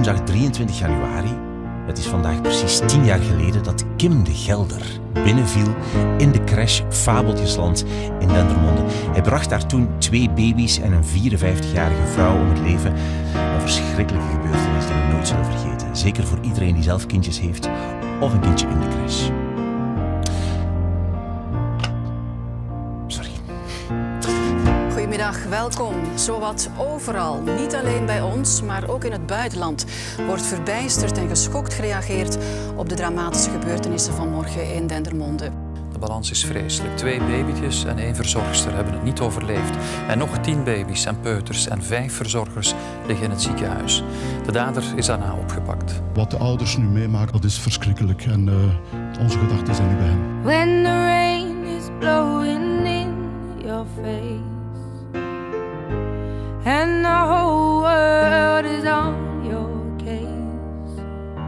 woensdag 23 januari. Het is vandaag precies 10 jaar geleden dat Kim de Gelder binnenviel in de crash Fabeltjesland in Dendermonde. Hij bracht daar toen 2 baby's en een 54-jarige vrouw om het leven. Een verschrikkelijke gebeurtenis die we nooit zullen vergeten. Zeker voor iedereen die zelf kindjes heeft of een kindje in de crash. Goedemiddag, welkom. Zowat overal, niet alleen bij ons, maar ook in het buitenland, wordt verbijsterd en geschokt gereageerd op de dramatische gebeurtenissen van morgen in Dendermonde. De balans is vreselijk. 2 babytjes en 1 verzorgster hebben het niet overleefd. En nog 10 baby's en peuters en 5 verzorgers liggen in het ziekenhuis. De dader is daarna opgepakt. Wat de ouders nu meemaken, dat is verschrikkelijk. En onze gedachten zijn nu bij hen. When the rain is blowing in your face and the whole world is on your case,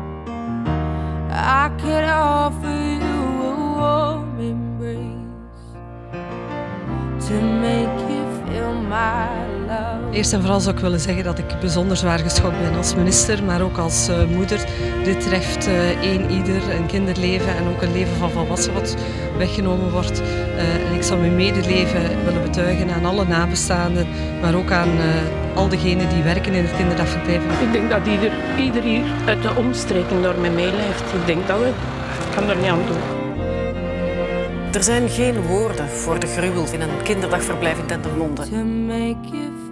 I could offer you a warm embrace to make you feel my love. Eerst en vooral zou ik willen zeggen dat ik bijzonder zwaar geschokt ben als minister, maar ook als moeder. Dit treft ieder, een kinderleven en ook een leven van volwassenen wat weggenomen wordt. En ik zou mijn medeleven willen betuigen aan alle nabestaanden, maar ook aan al diegenen die werken in het kinderdagverblijf. Ik denk dat ieder hier uit de omstreken door mij meeleeft. Ik denk dat we kan er niet aan doen. Er zijn geen woorden voor de gruwel in een kinderdagverblijf in Dendermonde. To make you